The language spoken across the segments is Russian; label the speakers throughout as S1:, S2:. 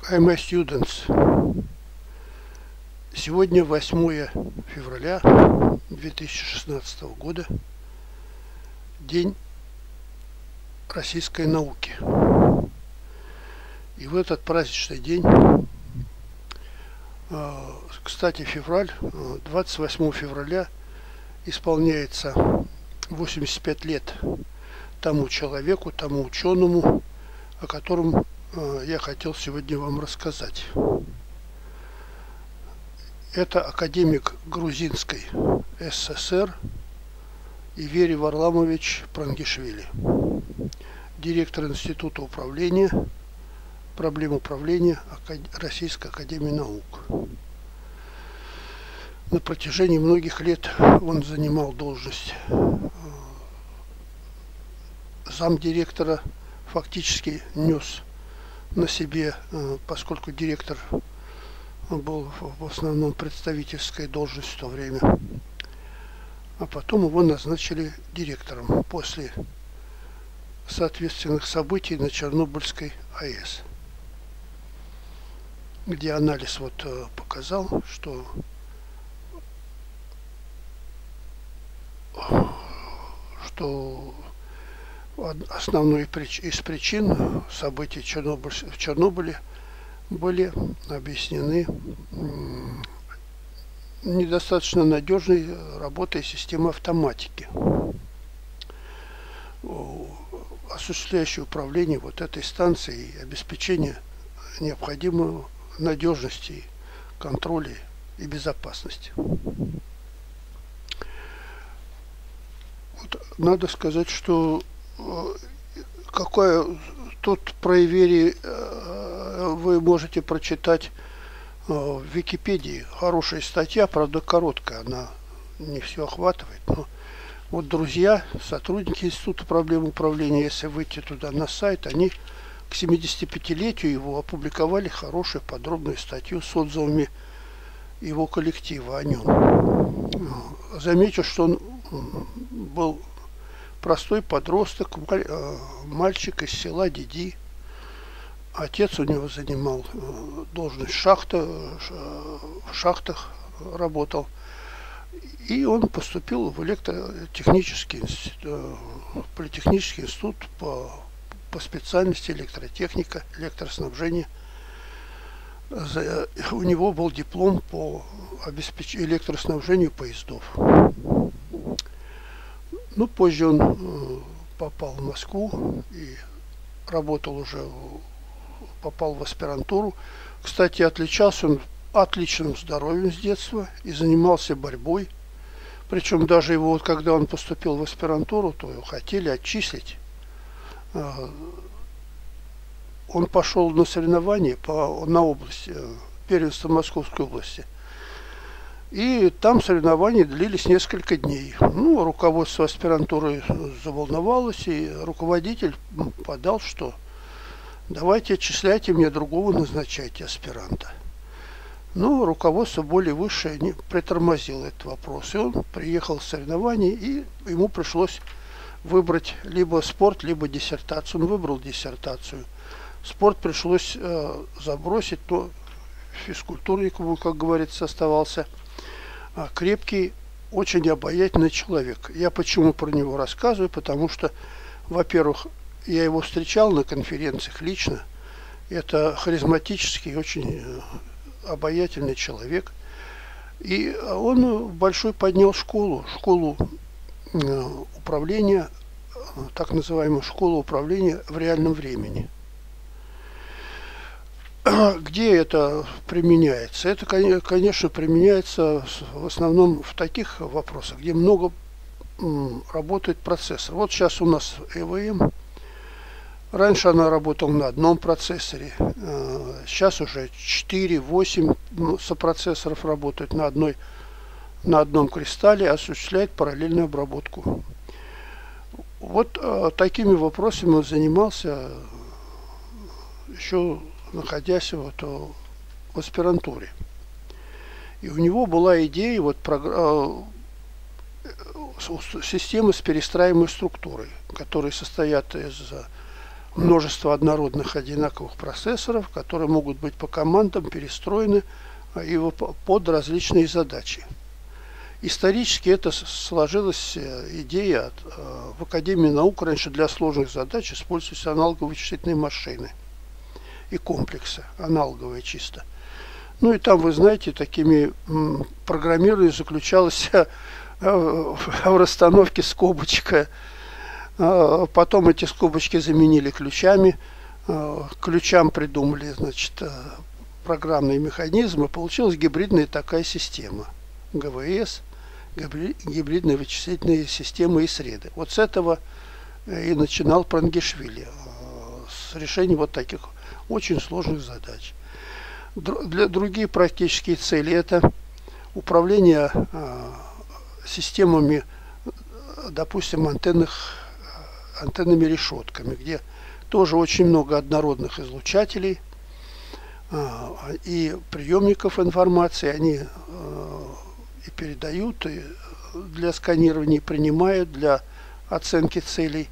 S1: Hi, my students. Сегодня 8 февраля 2016 года, День российской науки. И в этот праздничный день, кстати, 28 февраля исполняется 85 лет тому человеку, тому ученому, о котором я хотел сегодня вам рассказать. Это академик Грузинской ССР Ивери Варламович Прангишвили, директор Института управления, проблем управления Российской академии наук. На протяжении многих лет он занимал должность замдиректора, фактически нес на себе, поскольку директор был в основном представительской должностью в то время, а потом его назначили директором после соответственных событий на Чернобыльской АЭС, где анализ показал, что основной из причин событий в Чернобыле были объяснены недостаточно надежной работой системы автоматики, осуществляющей управление этой станцией и обеспечение необходимой надежности, контроля и безопасности. Надо сказать, что тут про Ивери вы можете прочитать в Википедии. Хорошая статья, правда короткая, она не все охватывает. Но друзья, сотрудники Института проблем управления, если выйти туда на сайт, они к 75-летию его опубликовали хорошую подробную статью с отзывами его коллектива о нем. Замечу, что он был простой подросток, мальчик из села Диди. Отец у него занимал должность в шахтах работал. И он поступил в электротехнический институт, политехнический институт по специальности электротехника, электроснабжение. У него был диплом по электроснабжению поездов. Позже он попал в Москву и работал попал в аспирантуру. Кстати, отличался он отличным здоровьем с детства и занимался борьбой. Причем даже его, когда он поступил в аспирантуру, то его хотели отчислить. Он пошел на соревнования на область, первенство Московской области. И там соревнования длились несколько дней. Руководство аспирантуры заволновалось, и руководитель подал, что давайте отчисляйте мне другого, назначайте аспиранта. Руководство более высшее не притормозило этот вопрос. И он приехал в соревнования, и ему пришлось выбрать либо спорт, либо диссертацию. Он выбрал диссертацию. Спорт пришлось забросить, но физкультурник, как говорится, оставался. Крепкий, очень обаятельный человек. Я почему про него рассказываю? Потому что, во-первых, я его встречал на конференциях лично. Это харизматический, очень обаятельный человек. И он большой поднял школу управления, так называемую школу управления в реальном времени. Где это применяется? Это, конечно, применяется в основном в таких вопросах, где много работает процессор. Сейчас у нас ЭВМ. Раньше она работала на одном процессоре. Сейчас уже 4-8 сопроцессоров работают на одном кристалле, осуществляет параллельную обработку. Такими вопросами он занимался еще находясь в аспирантуре. И у него была идея системы с перестраиваемой структурой, которые состоят из множество однородных одинаковых процессоров, которые могут быть по командам перестроены под различные задачи. Исторически это сложилась идея в Академии наук. Раньше для сложных задач использовались аналоговые вычислительные машины и комплексы, аналоговые чисто. Ну и там, вы знаете, такими программированием заключалось в расстановке скобочка. Потом эти скобочки заменили ключами. Ключам придумали, значит, программные механизмы. Получилась гибридная такая система. ГВС, гибридные вычислительные системы и среды. Вот с этого и начинал Прангишвили, с решения вот таких очень сложных задач. Для другие практические цели это управление системами, допустим, антенными решетками, где тоже очень много однородных излучателей и приемников информации. Они и передают, и для сканирования, и принимают для оценки целей.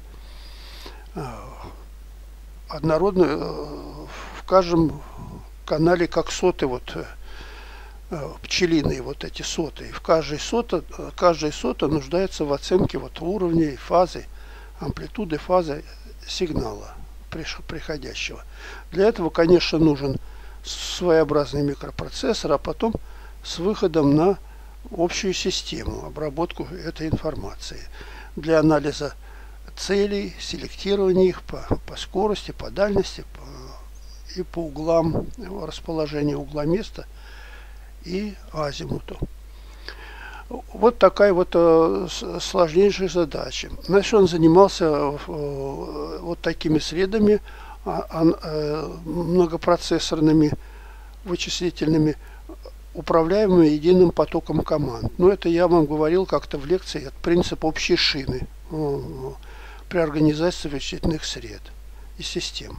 S1: Однородно в каждом канале, как соты, вот пчелиные вот эти соты. И в каждой сота нуждается в оценке вот уровней, фазы, амплитуды, фазы сигнала приходящего. Для этого, конечно, нужен своеобразный микропроцессор, а потом с выходом на общую систему, обработку этой информации для анализа целей, селектирования их по скорости, по дальности и по углам, расположения угла места и азимуту. Вот такая вот сложнейшая задача. Значит, он занимался вот такими средами многопроцессорными, вычислительными, управляемыми единым потоком команд. Но это я вам говорил как-то в лекции, это принцип общей шины при организации вычислительных сред и систем.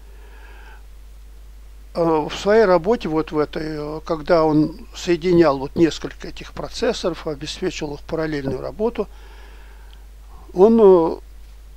S1: В своей работе, вот в этой, когда он соединял вот несколько этих процессоров, обеспечил их параллельную работу, он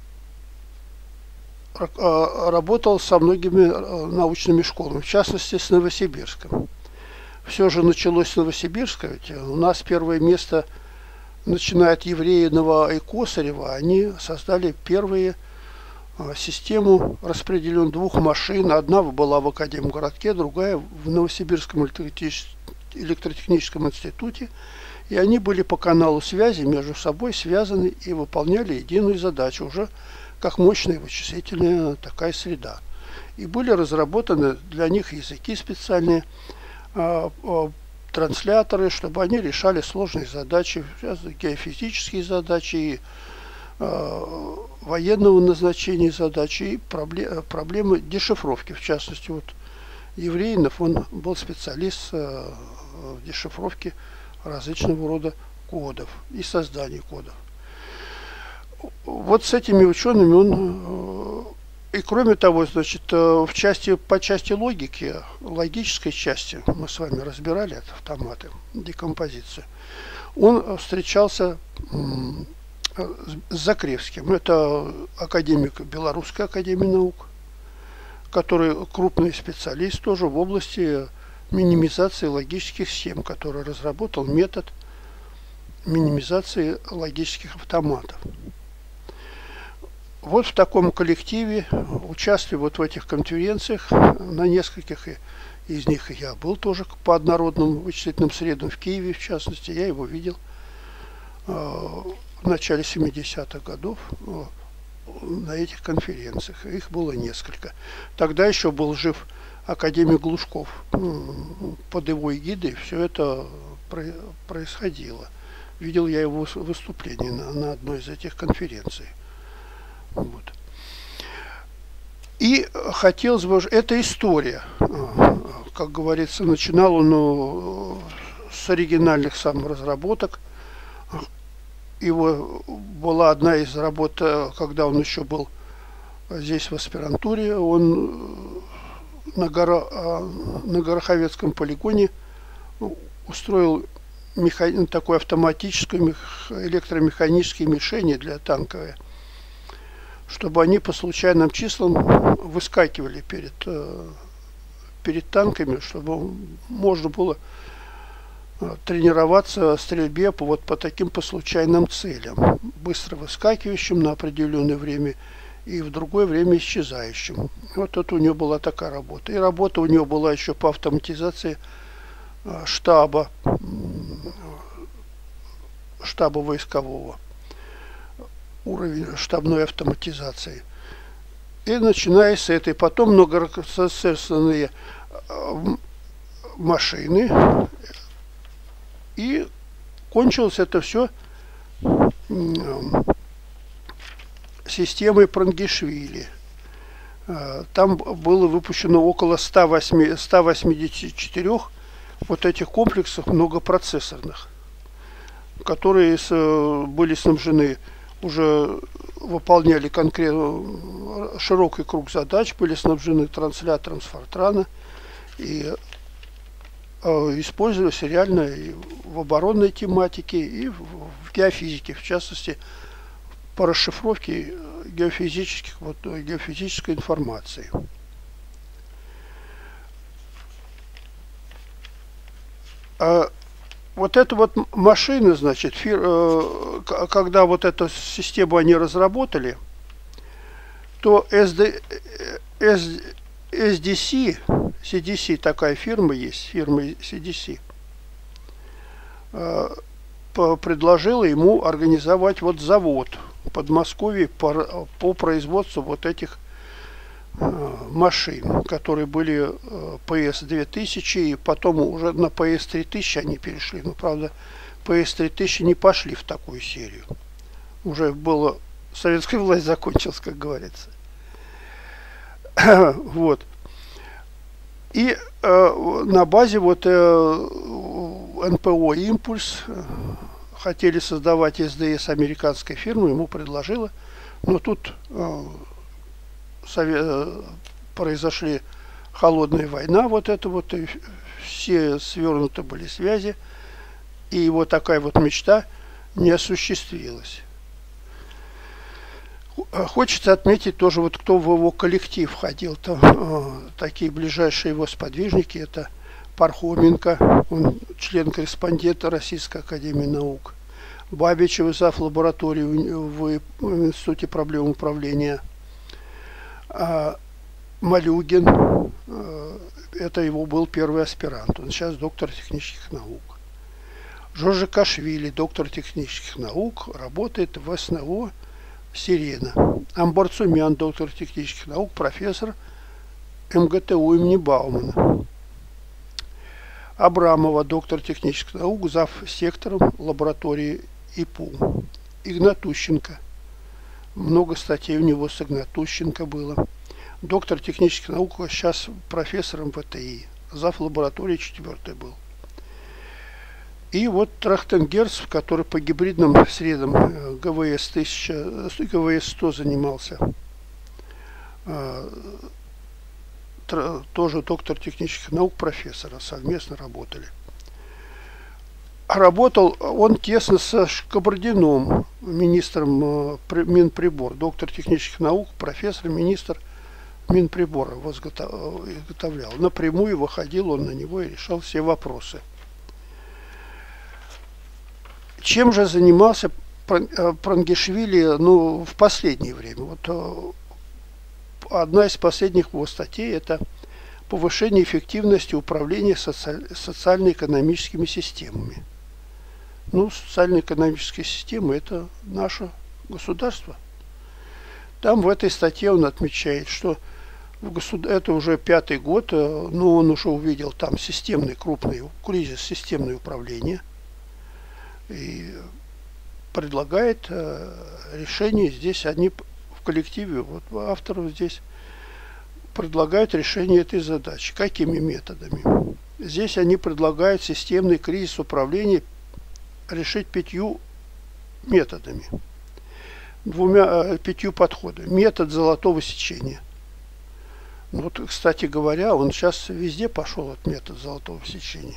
S1: работал со многими научными школами, в частности с Новосибирском. Все же началось с Новосибирска, ведь у нас первое место, начиная от Евреинова и Косарева, они создали первые систему распределенных двух машин. Одна была в Академгородке, другая в Новосибирском электротехническом институте. И они были по каналу связи между собой связаны и выполняли единую задачу, уже как мощная вычислительная такая среда. И были разработаны для них языки специальные, трансляторы, чтобы они решали сложные задачи, геофизические задачи и военного назначения задачи и проблемы дешифровки. В частности, вот Евреинов, он был специалист в дешифровке различного рода кодов и создании кодов. Вот с этими учеными он, и кроме того, значит, по части логики, логической части, мы с вами разбирали это, автоматы, декомпозицию, он встречался с Закревским. Это академик Белорусской академии наук, который крупный специалист тоже в области минимизации логических схем, который разработал метод минимизации логических автоматов. Вот в таком коллективе, участвуя вот в этих конференциях, на нескольких из них я был тоже по однородным вычислительным средам в Киеве, в частности, я его видел в начале 70-х годов на этих конференциях. Их было несколько. Тогда еще был жив академик Глушков. Под его эгидой все это происходило. Видел я его выступление на одной из этих конференций. Вот. И хотелось бы... Это история. Как говорится, начинал он с оригинальных саморазработок. Его была одна из работ, когда он еще был здесь в аспирантуре. Он на Гороховецком полигоне устроил такое автоматическое электромеханическое мишени для танковые. чтобы они по случайным числам выскакивали перед танками, чтобы можно было тренироваться в стрельбе по таким по случайным целям, быстро выскакивающим на определенное время и в другое время исчезающим. Вот это у него была такая работа. И работа у него была еще по автоматизации штаба войскового, уровень штабной автоматизации. И начиная с этой, потом многопроцессорные машины, и кончилось это все системой Прангишвили. Там было выпущено около 184 вот этих комплексов многопроцессорных, которые были снабжены, уже выполняли конкретно широкий круг задач, были снабжены транслятором с Фортрана и использовались реально и в оборонной тематике, и в геофизике, в частности, по расшифровке геофизической информации. Вот это вот машины, значит, когда вот эту систему они разработали, то CDC, такая фирма есть, фирма CDC, предложила ему организовать вот завод в Подмосковье по производству вот этих машин, которые были PS-2000, и потом уже на PS-3000 они перешли. Но, правда, PS-3000 не пошли в такую серию. Уже было, советская власть закончилась, как говорится. Вот. И на базе вот НПО «Импульс» хотели создавать СДС американской фирмы, ему предложила, но тут произошли холодная война, вот это вот, и все свернуты были связи, и его такая вот мечта не осуществилась. Хочется отметить тоже, вот кто в его коллектив входил, там такие ближайшие его сподвижники, это Пархоменко, он член-корреспондент Российской академии наук, Бабичев, зав. Лаборатории в Институте проблем управления, Малюгин, это его был первый аспирант, он сейчас доктор технических наук. Жожикашвили, доктор технических наук, работает в СНО «Сирена». Амбарцумян, доктор технических наук, профессор МГТУ имени Баумана. Абрамова, доктор технических наук, зав. Сектором лаборатории ИПУ. Игнатущенко. Много статей у него с Игнатущенко было. Доктор технических наук, сейчас профессором ВТИ. Зав. Лаборатории 4 был. И вот Трахтенгерц, который по гибридным средам ГВС-100 занимался. Тоже доктор технических наук, профессора. Совместно работали. Работал он тесно со Шкабардином, министром Минприбор, доктор технических наук, профессор, министр Минприбора изготовлял. Напрямую выходил он на него и решал все вопросы. Чем же занимался Прангишвили, ну, в последнее время? Вот одна из последних его статей – это повышение эффективности управления социально-экономическими системами. Ну, социально-экономические системы – это наше государство. Там в этой статье он отмечает, что это уже 5-й год, но он уже увидел там системный крупный кризис, системное управление, и предлагает решение. Здесь они в коллективе, вот авторов здесь, предлагают решение этой задачи. Какими методами? Здесь они предлагают системный кризис управления решить 5 методами, 5 подходами. Метод золотого сечения. Вот, кстати говоря, он сейчас везде пошел, от метода золотого сечения.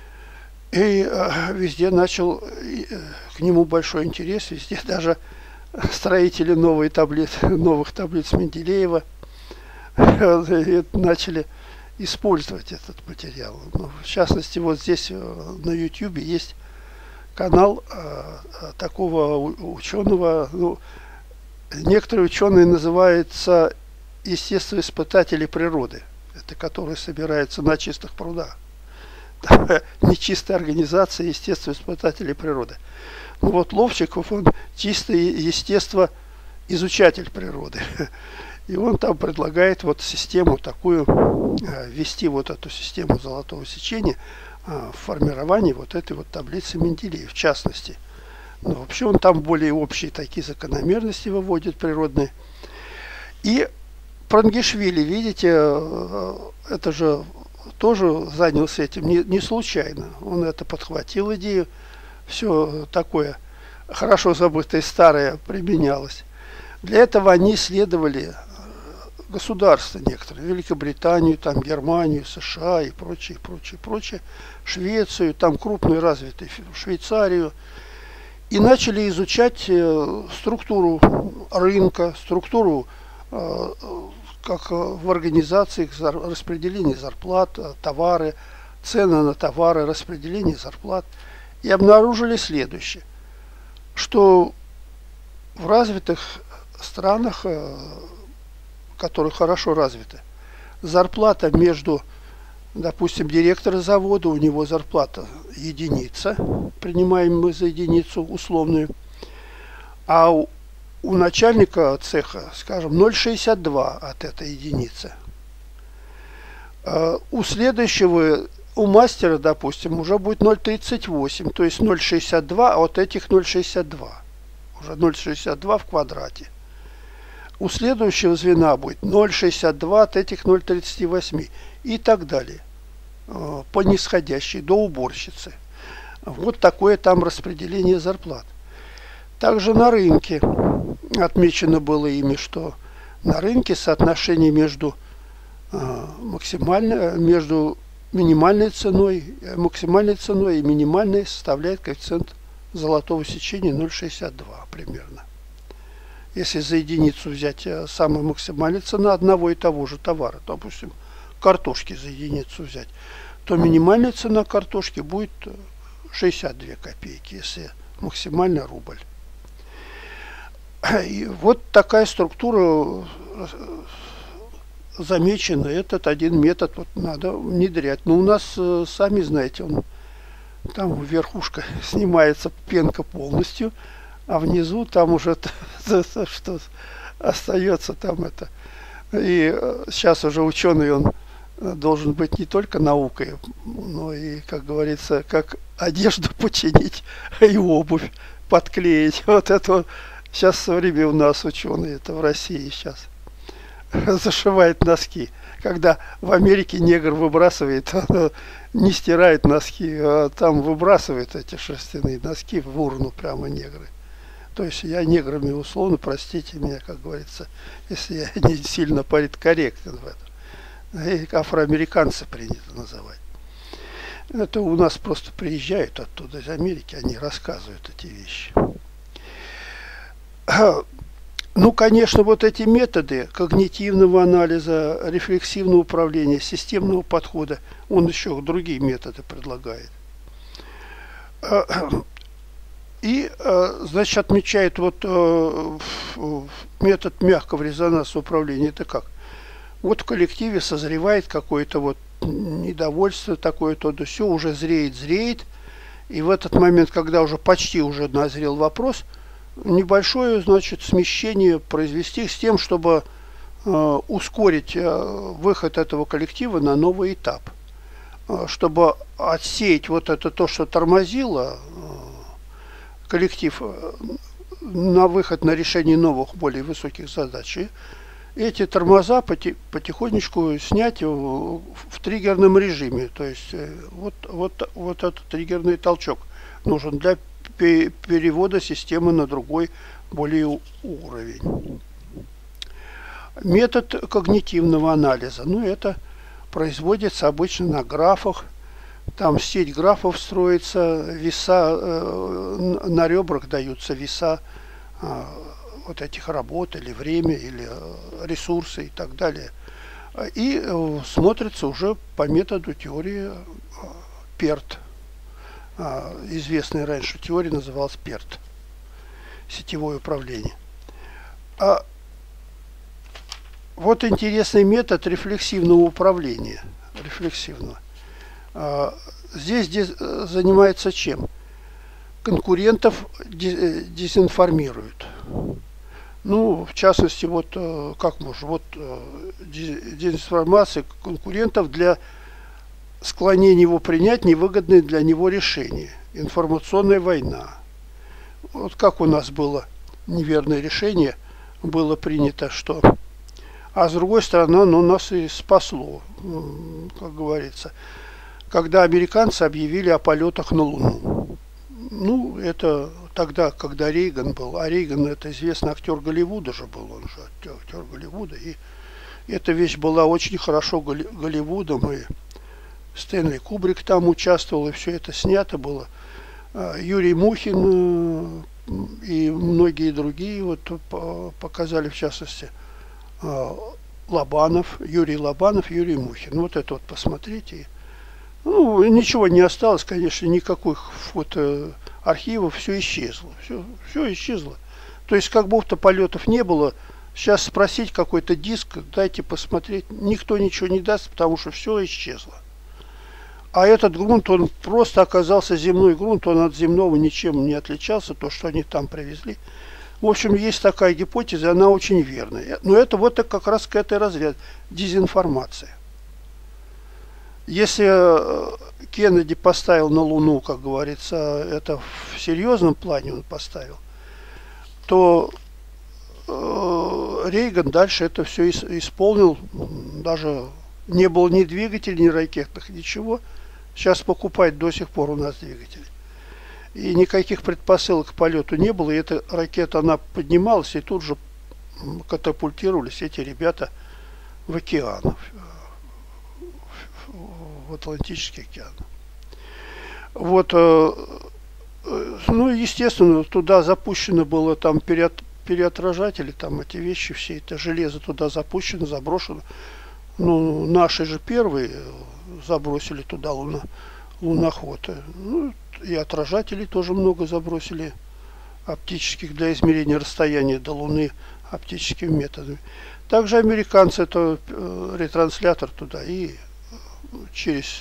S1: И везде начал к нему большой интерес, везде даже строители новых таблиц Менделеева начали использовать этот материал. В частности, вот здесь на YouTube есть канал такого ученого, ну, некоторые ученые называются естествоиспытатели природы, это которые собираются на чистых прудах. Нечистая организация естествоиспытателей природы. Ну вот Ловчиков, он чистый естествоизучатель природы. И он там предлагает вот систему такую, ввести вот эту систему золотого сечения в формировании вот этой вот таблицы Менделеева, в частности. Но вообще он там более общие такие закономерности выводит природные. И Прангишвили, видите, это же тоже занялся этим не случайно. Он это подхватил идею, все такое хорошо забытое старое применялось. Для этого они исследовали государства некоторые, Великобританию, там, Германию, США и прочее, прочее, прочее, Швецию, там крупную развитую Швейцарию, и начали изучать структуру рынка, структуру как в организациях распределения зарплат, товары, цены на товары, распределение зарплат, и обнаружили следующее, что в развитых странах, которые хорошо развиты, зарплата между, допустим, директора завода, у него зарплата единица, принимаем мы за единицу условную, а у начальника цеха, скажем, 0,62 от этой единицы. У следующего, у мастера, допустим, уже будет 0,38, то есть 0,62, а от этих 0,62. Уже 0,62 в квадрате. У следующего звена будет 0,62 от этих 0,38 и так далее. По нисходящей до уборщицы. Вот такое там распределение зарплат. Также на рынке отмечено было ими, что на рынке соотношение между минимальной ценой и минимальной составляет коэффициент золотого сечения 0,62 примерно. Если за единицу взять самая максимальная цена одного и того же товара, допустим, картошки за единицу взять, то минимальная цена картошки будет 62 копейки, если максимальный рубль. И вот такая структура замечена. Этот один метод вот надо внедрять. Но у нас, сами знаете, там верхушка снимается пенка полностью, а внизу там уже что остается там это. И сейчас уже ученый, он должен быть не только наукой, но и, как говорится, как одежду починить и обувь подклеить. Вот это вот сейчас в время у нас ученые, это в России сейчас, зашивает носки. Когда в Америке негр выбрасывает, не стирает носки, а там выбрасывает эти шерстяные носки в урну прямо негры. То есть я неграми условно, простите меня, как говорится, если я не сильно политкорректен в этом. И афроамериканцы принято называть. Это у нас просто приезжают оттуда, из Америки, они рассказывают эти вещи. Ну, конечно, вот эти методы когнитивного анализа, рефлексивного управления, системного подхода, он еще другие методы предлагает. И, значит, отмечает вот метод мягкого резонансного управления. Это как? Вот в коллективе созревает какое-то вот недовольство такое-то, да все, уже зреет. И в этот момент, когда уже почти уже назрел вопрос, небольшое, значит, смещение произвести с тем, чтобы ускорить выход этого коллектива на новый этап. Чтобы отсеять вот это то, что тормозило коллектив на выход на решение новых, более высоких задач. И эти тормоза потихонечку снять в триггерном режиме. То есть вот этот триггерный толчок нужен для перевода системы на другой, более уровень. Метод когнитивного анализа. Ну, это производится обычно на графах. Там сеть графов строится, веса, на ребрах даются веса вот этих работ, или время, или ресурсы и так далее. И смотрится уже по методу теории ПЕРТ. Известная раньше теория называлась ПЕРТ. Сетевое управление. Вот интересный метод рефлексивного управления. Рефлексивного. Здесь занимается чем? Конкурентов дезинформируют. Ну, в частности, вот как можно, вот дезинформация конкурентов для склонения его принять невыгодные для него решения. Информационная война. Вот как у нас было неверное решение, было принято, что... А с другой стороны, оно нас и спасло, как говорится, когда американцы объявили о полетах на Луну. Ну, это тогда, когда Рейган был, а Рейган, это известный актер Голливуда же был, он же актер Голливуда, и эта вещь была очень хорошо Голливудом, и Стэнли Кубрик там участвовал, и все это снято было. Юрий Мухин и многие другие вот показали, в частности, Лобанов, Юрий Юрий Мухин. Вот это вот посмотрите. Ну, ничего не осталось, конечно, никаких фотоархивов, все исчезло. Все исчезло. То есть, как будто полетов не было. Сейчас спросить какой-то диск, дайте посмотреть. Никто ничего не даст, потому что все исчезло. А этот грунт, он просто оказался земной грунт, он от земного ничем не отличался, то, что они там привезли. В общем, есть такая гипотеза, она очень верная. Но это вот как раз к этой разряд дезинформация. Если Кеннеди поставил на Луну, как говорится, это в серьезном плане он поставил, то Рейган дальше это все исполнил. Даже не было ни двигателей, ни ракетных, ничего. Сейчас покупать до сих пор у нас двигатели. И никаких предпосылок к полету не было. И эта ракета, она поднималась, и тут же катапультировались эти ребята в океан, в Атлантический океан. Вот, ну, естественно, туда запущено было там переотражатели, там эти вещи, все это железо туда запущено, заброшено. Ну, наши же первые забросили туда луноходы. Ну, и отражателей тоже много забросили оптических для измерения расстояния до Луны оптическими методами. Также американцы это ретранслятор туда и через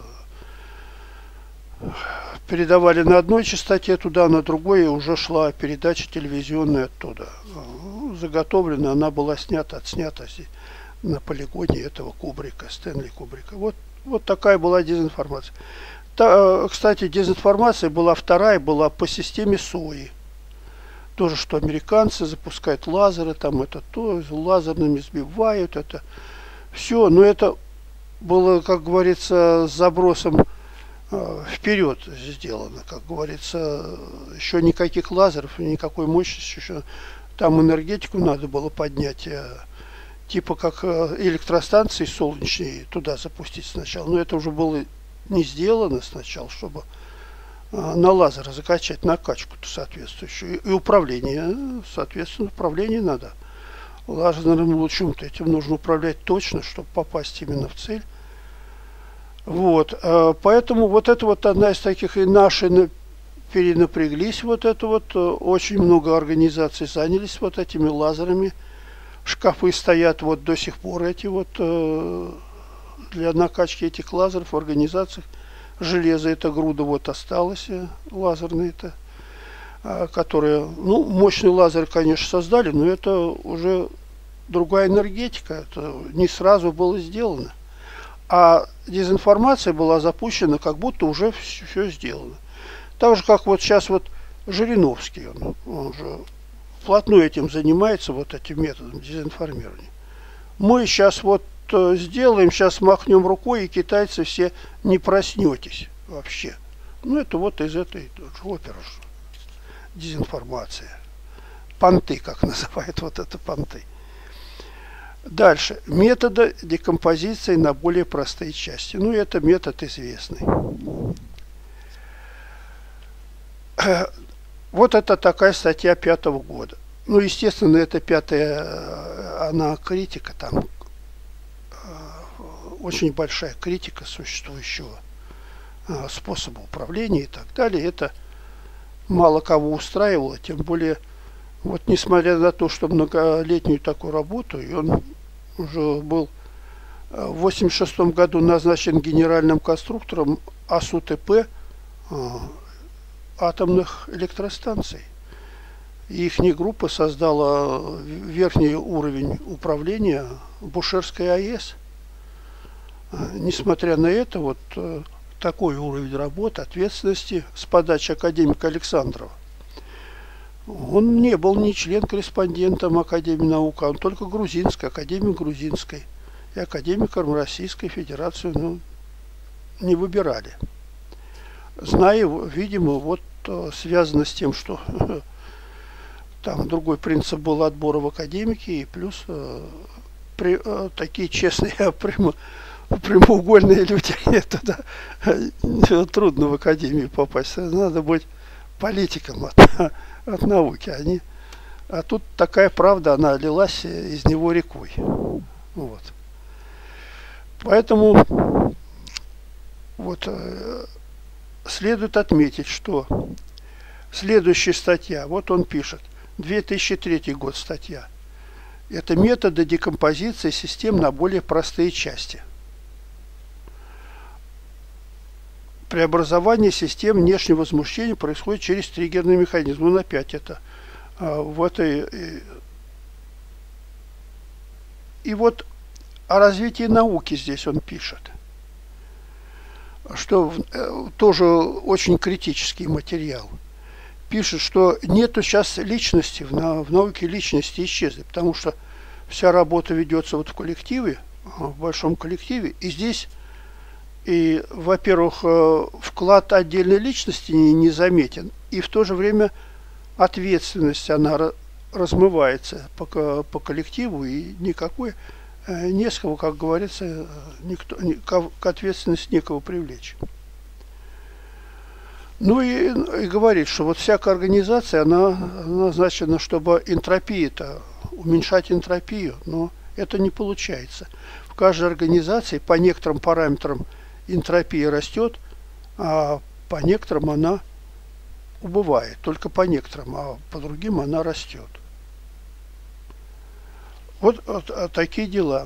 S1: передавали на одной частоте туда, на другой, и уже шла передача телевизионная оттуда. Заготовлена, она была отснята на полигоне этого Кубрика, Стэнли Кубрика. Вот такая была дезинформация. Кстати, дезинформация была вторая, была по системе СОИ. Тоже, что американцы запускают лазеры, там это то, лазерными сбивают, это все. Но это было, как говорится, с забросом вперед сделано, как говорится, еще никаких лазеров, никакой мощности, еще там энергетику надо было поднять, типа как электростанции солнечные туда запустить сначала, но это уже было не сделано сначала, чтобы на лазер закачать накачку-то соответствующую, и управление, соответственно, управление надо лазерным лучом-то, этим нужно управлять точно, чтобы попасть именно в цель. Вот, поэтому вот это вот одна из таких, и наши перенапряглись, вот это вот, очень много организаций занялись вот этими лазерами, шкафы стоят вот до сих пор эти вот, для накачки этих лазеров в организациях, железо это груда вот осталось, лазерные-то, которые, ну, мощный лазер, конечно, создали, но это уже другая энергетика, это не сразу было сделано. А дезинформация была запущена, как будто уже все сделано. Так же, как вот сейчас вот Жириновский, он же вплотную этим занимается, вот этим методом дезинформирования. Мы сейчас вот сделаем, сейчас махнем рукой, и китайцы все не проснетесь вообще. Ну, это вот из этой оперы дезинформация. Понты, как называют вот это понты. Дальше. Методы декомпозиции на более простые части. Ну, это метод известный. Вот это такая статья 5-го года. Ну, естественно, это она критика, там очень большая критика существующего способа управления и так далее. Это мало кого устраивало, тем более, вот несмотря на то, что многолетнюю такую работу, и он уже был в 1986 году назначен генеральным конструктором АСУТП атомных электростанций. И их группа создала верхний уровень управления Бушерской АЭС. Несмотря на это, вот такой уровень работы, ответственности с подачи академика Александрова. Он не был ни член-корреспондентом Академии наук, он только грузинской, академик грузинской. И академиком Российской Федерации не выбирали. Знаю, видимо, вот связано с тем, что там другой принцип был отбора в академики, и плюс такие честные, прямоугольные люди, туда трудно в академию попасть. Надо быть политиком от науки. А тут такая правда, она лилась из него рекой. Вот. Поэтому вот следует отметить, что следующая статья, вот он пишет, 2003 год статья. Это методы декомпозиции систем на более простые части. Преобразование систем внешнего возмущения происходит через триггерный механизм. Он опять это в этой... И вот о развитии науки здесь он пишет, что тоже очень критический материал. Пишет, что нету сейчас личности, в науке личности исчезли, потому что вся работа ведется вот в коллективе, в большом коллективе, и здесь, и, во-первых, вклад отдельной личности не заметен, и в то же время ответственность, она размывается по коллективу, и никакой, не с кого, как говорится, к ответственности некого привлечь. Ну и говорит, что вот всякая организация, она назначена, чтобы энтропия-то, уменьшать энтропию, но это не получается. В каждой организации по некоторым параметрам энтропия растет, а по некоторым она убывает, только по некоторым, а по другим она растет. Вот такие дела.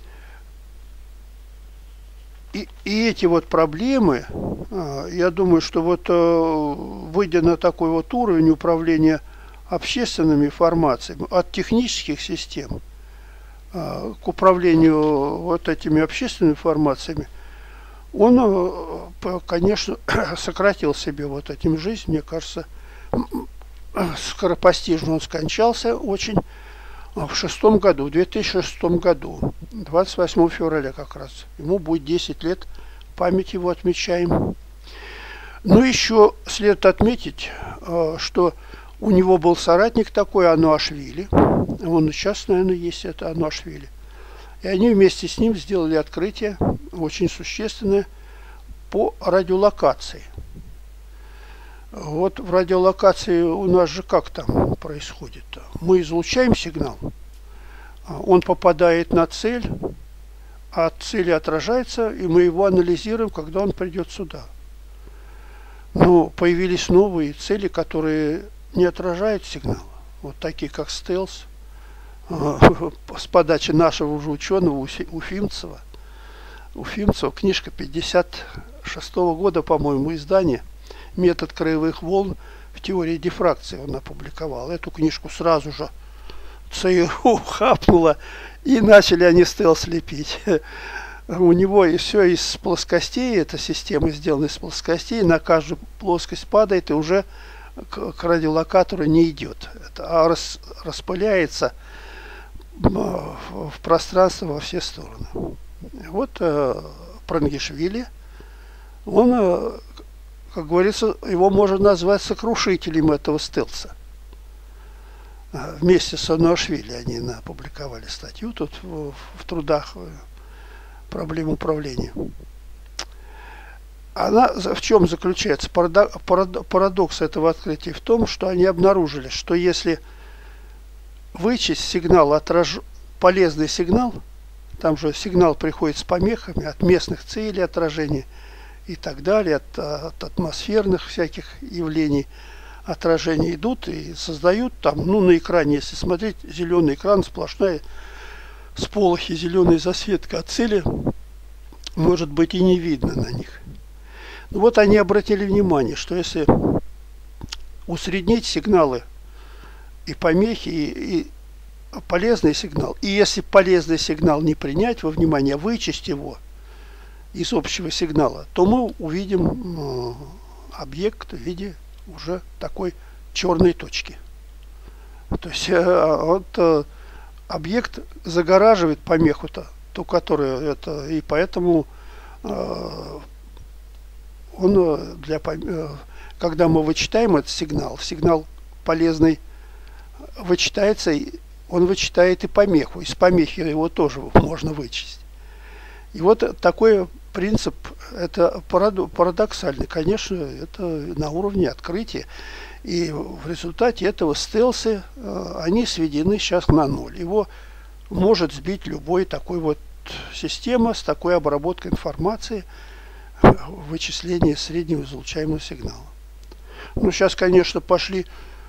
S1: И эти вот проблемы, я думаю, что вот выйдя на такой вот уровень управления общественными формациями, от технических систем к управлению вот этими общественными формациями, он, конечно, сократил себе вот этим жизнь, мне кажется, скоропостижно он скончался очень в 2006 году, 28 февраля как раз. Ему будет 10 лет, память его отмечаем. Ну, еще следует отметить, что у него был соратник такой, Ануашвили. Он сейчас, наверное, есть, это Ануашвили. И они вместе с ним сделали открытие, очень существенное, по радиолокации. Вот в радиолокации у нас же как там происходит? Мы излучаем сигнал, он попадает на цель, а от цели отражается, и мы его анализируем, когда он придет сюда. Но появились новые цели, которые не отражают сигнал. Вот такие, как стелс, с подачи нашего уже ученого Уфимцева. Книжка 56-го года, по-моему, издание. Метод краевых волн в теории дифракции он опубликовал. Эту книжку сразу же ЦРУ хапнула, и начали они стелс лепить. У него и все из плоскостей, эта система сделана из плоскостей, на каждую плоскость падает и уже к радиолокатору не идет. А распыляется в пространство во все стороны. Вот Прангишвили, он, как говорится, его можно назвать сокрушителем этого стелса. Вместе с Ануашвили они опубликовали статью тут в трудах «Проблем управления». Она в чем заключается? Парадокс этого открытия в том, что они обнаружили, что если вычесть сигнал, полезный сигнал, там же сигнал приходит с помехами от местных целей отражения и так далее, от атмосферных всяких явлений отражения идут и создают там, ну, на экране, если смотреть, зеленый экран, сплошная сполохи, зеленая засветка, а цели, может быть, и не видно на них. Ну, вот они обратили внимание, что если усреднить сигналы и помехи, и полезный сигнал, и если полезный сигнал не принять во внимание, вычесть его из общего сигнала, то мы увидим объект в виде уже такой черной точки. То есть объект загораживает помеху-то, ту, которую это, и поэтому он когда мы вычитаем этот сигнал полезный вычитается, он вычитает и помеху. Из помехи его тоже можно вычесть. И вот такой принцип, это парадоксальный. Конечно, это на уровне открытия. И в результате этого стелсы, они сведены сейчас на ноль. Его может сбить любой такой вот система с такой обработкой информации, вычисления среднего излучаемого сигнала. Ну, сейчас, конечно, пошли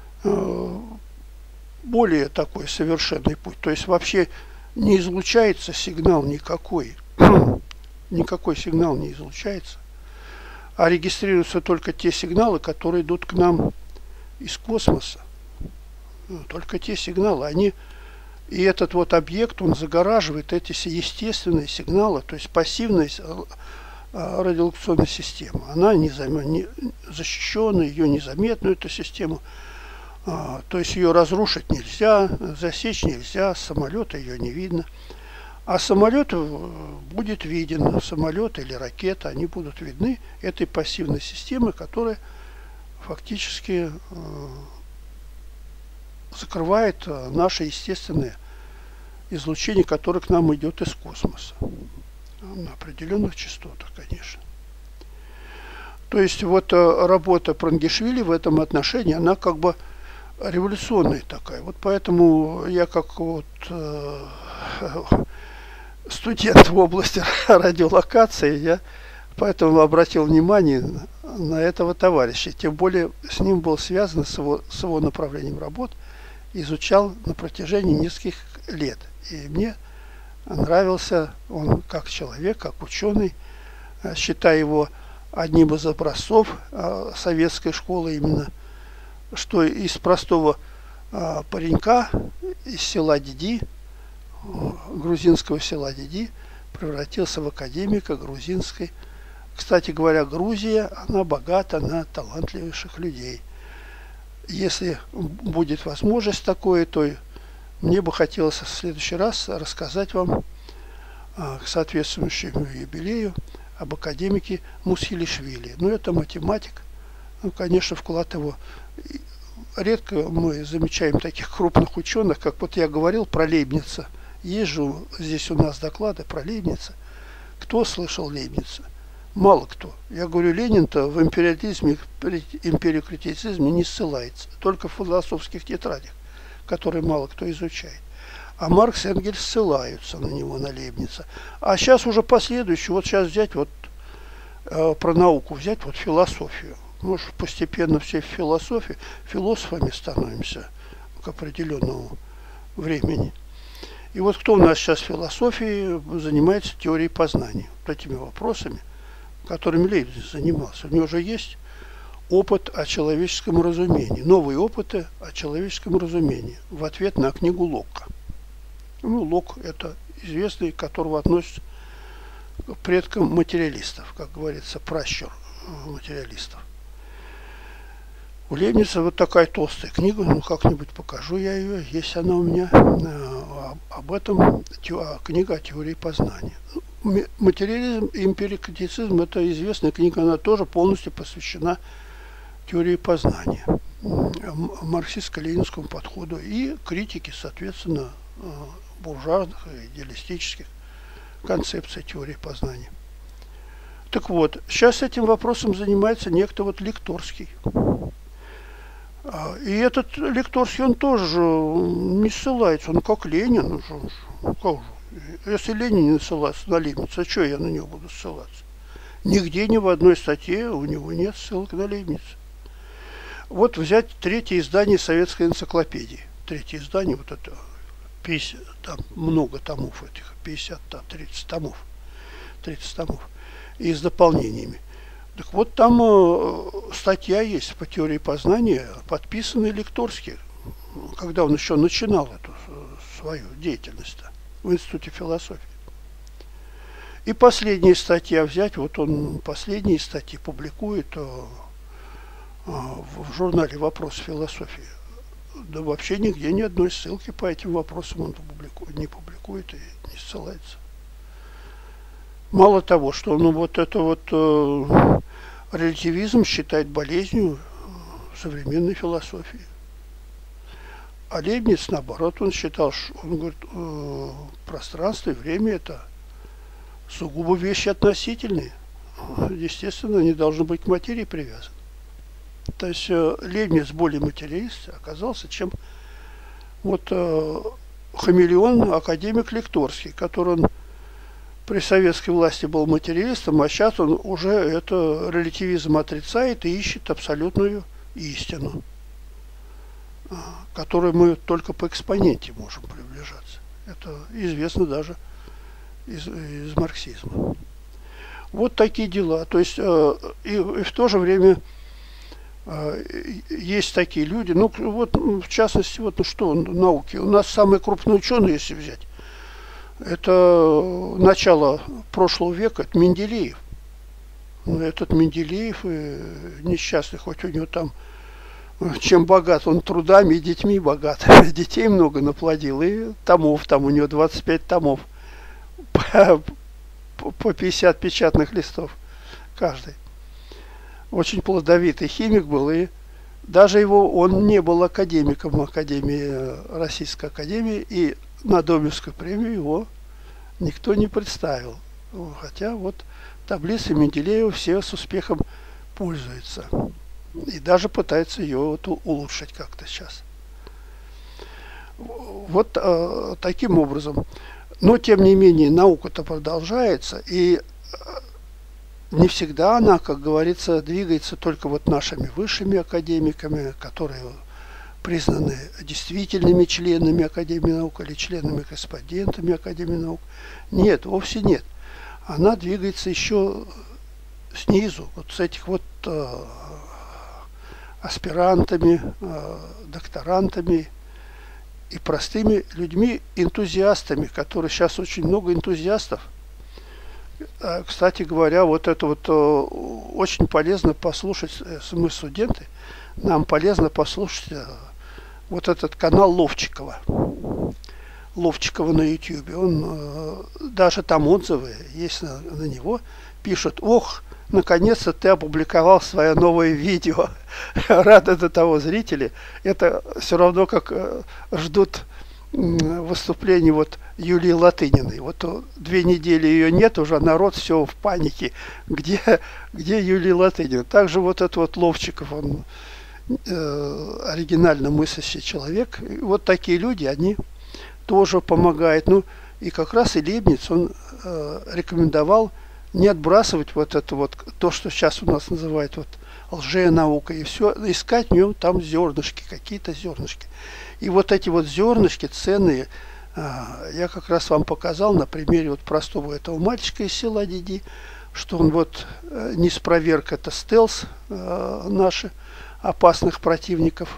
S1: более такой совершенный путь. То есть вообще не излучается сигнал никакой. Никакой сигнал не излучается. А регистрируются только те сигналы, которые идут к нам из космоса. Только те сигналы. И этот вот объект, он загораживает эти естественные сигналы, то есть пассивная радиолокационная система. Она не защищена, ее незаметна, эту систему. То есть ее разрушить нельзя, засечь нельзя, с самолета ее не видно. А самолет будет виден, самолет или ракета, они будут видны этой пассивной системой, которая фактически закрывает наше естественное излучение, которое к нам идет из космоса. На определенных частотах, конечно. То есть вот работа Прангишвили в этом отношении, она как бы революционная такая. Вот поэтому я как вот студент в области радиолокации, я поэтому обратил внимание на этого товарища. Тем более с ним был связан, с его направлением работ, изучал на протяжении нескольких лет. И мне нравился он как человек, как ученый. Считаю его одним из образцов советской школы именно, что из простого паренька из села Диди, грузинского села Диди, превратился в академика грузинской. Кстати говоря, Грузия, она богата на талантливейших людей. Если будет возможность такое, то мне бы хотелось в следующий раз рассказать вам к соответствующему юбилею об академике Мусхилишвили. Ну, это математик. Ну, конечно, вклад его... Редко мы замечаем таких крупных ученых, как вот я говорил про Лейбница. Есть же здесь у нас доклады про Лейбница. Кто слышал Лейбница? Мало кто. Я говорю, Ленин-то в империализме, империокритицизме не ссылается. Только в философских тетрадях, которые мало кто изучает. А Маркс и Энгельс ссылаются на него, на Лейбница. А сейчас уже последующее, вот сейчас взять вот про науку, взять вот философию. Мы же постепенно все в философии, философами становимся к определенному времени. И вот кто у нас сейчас в философии занимается теорией познания, вот этими вопросами, которыми Лейбниц занимался. У него же есть опыт о человеческом разумении, новые опыты о человеческом разумении в ответ на книгу Локка. Ну, Локк – это известный, которого относятся к предкам материалистов, как говорится, пращур материалистов. У Лейбница вот такая толстая книга, ну как-нибудь покажу я ее, есть она у меня, об этом книга о теории познания. Материализм и эмпирикритицизм – это известная книга, она тоже полностью посвящена теории познания, марксистско-ленинскому подходу и критике, соответственно, буржуазных и идеалистических концепций теории познания. Так вот, сейчас этим вопросом занимается некто вот Лекторский. И этот Лекторский, он тоже не ссылается, он как Ленин. Как же? Если Ленин не ссылается на Лейбница, что я на него буду ссылаться? Нигде, ни в одной статье у него нет ссылок на Лейбница. Вот взять третье издание советской энциклопедии. Третье издание, вот это 50, там много томов этих, 50, 30 томов. 30 томов. И с дополнениями. Так вот там статья есть по теории познания, подписанная Лекторски, когда он еще начинал эту свою деятельность в Институте философии. И последняя статья взять, вот он последние статьи публикует в журнале «Вопрос философии». Да вообще нигде ни одной ссылки по этим вопросам он не публикует и не ссылается. Мало того, что он вот это вот релятивизм считает болезнью современной философии. А Лейбниц, наоборот, он считал, что, он говорит, пространство и время – это сугубо вещи относительные. Естественно, они должны быть к материи привязаны. То есть Лейбниц более материалист оказался, чем вот хамелеон академик Лекторский, который он при советской власти был материалистом, а сейчас он уже это релятивизм отрицает и ищет абсолютную истину, к которой мы только по экспоненте можем приближаться. Это известно даже из марксизма. Вот такие дела. То есть и в то же время есть такие люди, ну вот в частности, вот ну что науки. У нас самые крупные ученые, если взять, это начало прошлого века, это Менделеев. Но этот Менделеев несчастный, хоть у него там, чем богат он трудами и детьми богат. Детей много наплодил, и томов, там у него 25 томов, по 50 печатных листов каждый. Очень плодовитый химик был, и даже он не был академиком Академии, Российской Академии, и на Нобелевскую премию его никто не представил. Хотя вот таблицы Менделеева все с успехом пользуются. И даже пытаются ее вот улучшить как-то сейчас. Вот таким образом. Но, тем не менее, наука-то продолжается, и не всегда она, как говорится, двигается только вот нашими высшими академиками, которые признаны действительными членами Академии наук или членами-корреспондентами Академии наук. Нет, вовсе нет. Она двигается еще снизу, вот с этих вот аспирантами, докторантами и простыми людьми, энтузиастами, которые сейчас очень много энтузиастов. Кстати говоря, вот это вот очень полезно послушать, мы студенты, нам полезно послушать вот этот канал Ловчикова. Ловчикова на YouTube. Он даже там отзывы есть на него. Пишут: ох, наконец-то ты опубликовал свое новое видео. Рады до того зрители. Это все равно как ждут выступлений вот Юлии Латыниной. Вот 2 недели ее нет, уже народ все в панике. Где Юлия Латынина? Также вот этот вот Ловчиков, он оригинально мыслящий человек. И вот такие люди, они тоже помогают. Ну и как раз и Лейбниц, он рекомендовал не отбрасывать вот это вот, то, что сейчас у нас называют вот лженаука, и все, искать в нем там зернышки, какие-то зернышки. И вот эти вот зернышки ценные, я как раз вам показал на примере вот простого этого мальчика из села Диди, что он вот не спроверг, это стелс наши опасных противников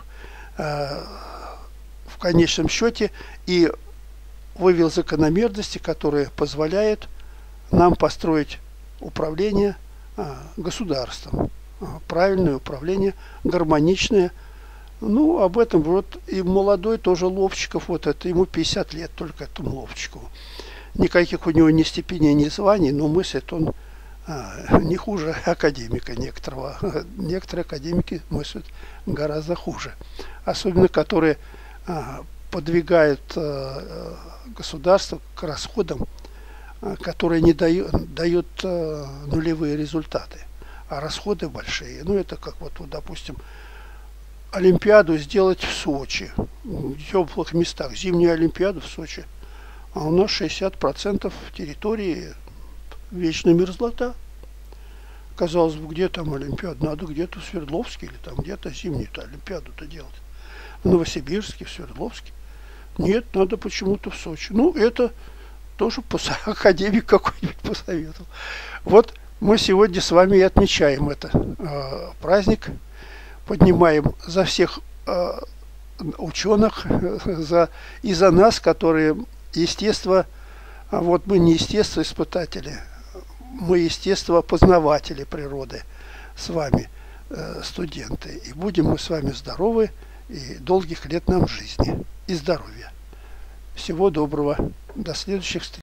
S1: в конечном счете, и вывел закономерности, которые позволяют нам построить управление государством, правильное управление, гармоничное. Ну, об этом вот и молодой тоже Ловчиков, вот это ему 50 лет только этому Ловчикову. Никаких у него ни степеней, ни званий, но мыслит он не хуже академика некоторого. Некоторые академики мыслят гораздо хуже. Особенно, которые подвигают государство к расходам, которые не дают нулевые результаты, а расходы большие. Ну, это как вот, допустим, Олимпиаду сделать в Сочи, в теплых местах, зимнюю Олимпиаду в Сочи. А у нас 60% территории вечная мерзлота. Казалось бы, где там Олимпиада? Надо где-то в Свердловске или там где-то зимнюю-то Олимпиаду-то делать. В Новосибирске, в Свердловске. Нет, надо почему-то в Сочи. Ну, это тоже академик какой-нибудь посоветовал. Вот мы сегодня с вами и отмечаем это праздник. Поднимаем за всех ученых и за нас, которые вот мы не естествоиспытатели, мы естествопознаватели природы с вами, студенты. И будем мы с вами здоровы, и долгих лет нам жизни и здоровья. Всего доброго. До следующих встреч.